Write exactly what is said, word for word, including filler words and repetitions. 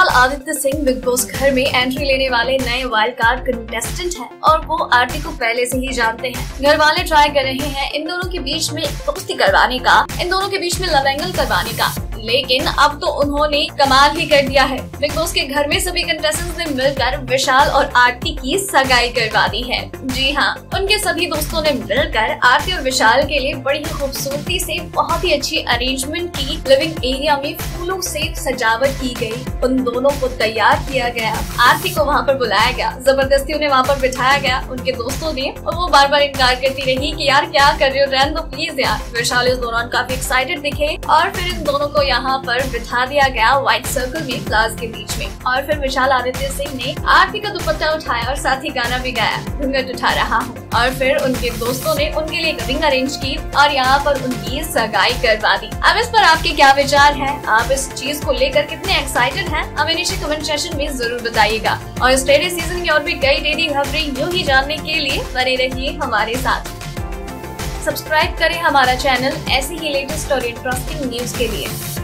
Aditya Singh big boss घर में entry लेने वाले नए वाइल्ड कार्ड कंटेस्टेंट हैं और वो आरती को पहले से ही जानते हैं। घर वाले ट्राई कर रहे हैं इन दोनों के बीच में दोस्ती करवाने का, इन दोनों के बीच में लव एंगल करवाने का, लेकिन अब तो उन्होंने कमाल ही कर दिया है। बिग बॉस के घर में सभी कंटेस्टेंट्स ने मिलकर विशाल और आरती की सगाई करवा दी है। जी हाँ, उनके सभी दोस्तों ने मिलकर आरती और विशाल के लिए बड़ी ही खूबसूरती से बहुत ही अच्छी अरेंजमेंट की लिविंग एरिया में फूलों से सजावट की गई। उन दोनों को तैयार किया गया, आरती को वहाँ पर बुलाया गया, जबरदस्ती उन्हें वहाँ पर बिठाया गया उनके दोस्तों ने, और वो बार बार इनकार करती रही कि यार क्या कर रहे हो, रहने दो प्लीज यार। विशाल इस दौरान काफी एक्साइटेड दिखे और फिर इन दोनों को यहाँ पर बिठा दिया गया व्हाइट सर्कल में फ्लावर्स के बीच में, और फिर विशाल आदित्य सिंह ने आरती का दुपट्टा उठाया और साथ ही गाना भी गाया, घूंघट उठा रहा हूँ। और फिर उनके दोस्तों ने उनके लिए रिंग अरेंज की और यहाँ पर उनकी सगाई करवा दी। अब इस पर आपके क्या विचार हैं? आप इस चीज को लेकर कितने एक्साइटेड हैं? हमें नीचे कमेंट सेक्शन में जरूर बताइएगा। और इस टेढ़े सीजन की और भी कई डेटिंग खबरें यूं ही जानने के लिए बने रहिए हमारे साथ। सब्सक्राइब करें हमारा चैनल ऐसी ही लेटेस्ट और इंटरेस्टिंग न्यूज के लिए।